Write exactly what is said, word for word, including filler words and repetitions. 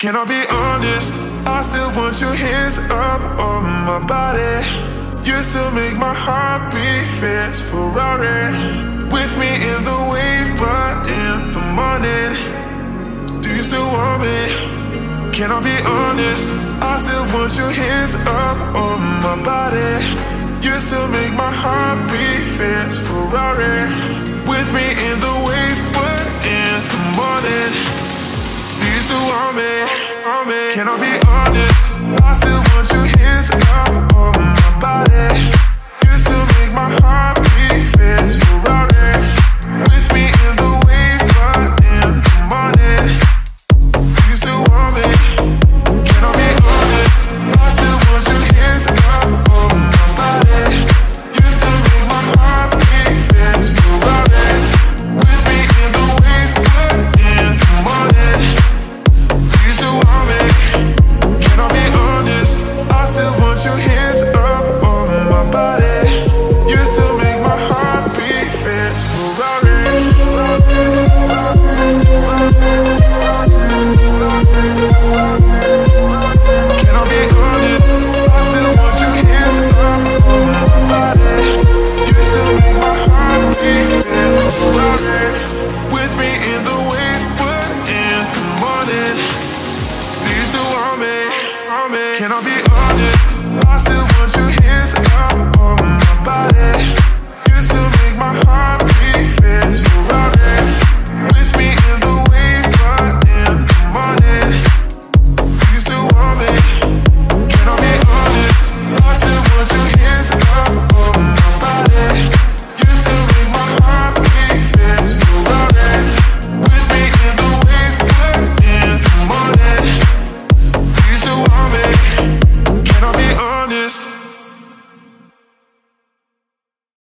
Can I be honest? I still want your hands up on my body. You still make my heart beat fast. Ferrari with me in the wave, but in the morning, do you still want me? Can I be honest? I still want your hands up on my body. You still make my heart beat fast. Ferrari with me in the wave, but in the morning, do you still want me? Want me? Can I be honest? I still want your hands up on my body. You still make my heart beat fast. Ferrari with me in the wave, but in the morning, do you still want me? Can I be honest? I still want your hands up on my body. You still make my heart beat fast. Ferrari with me in the wave, but in the morning, do you still want me? Can I be honest? I still want your hands up on my body. You still make my heart beat fast. Ferrari. Can I be honest? I still want your hands up on my body. You still make my heart beat fast. Ferrari with me in the wave, but in the morning, do you still want me? Want me? Can I be honest? I still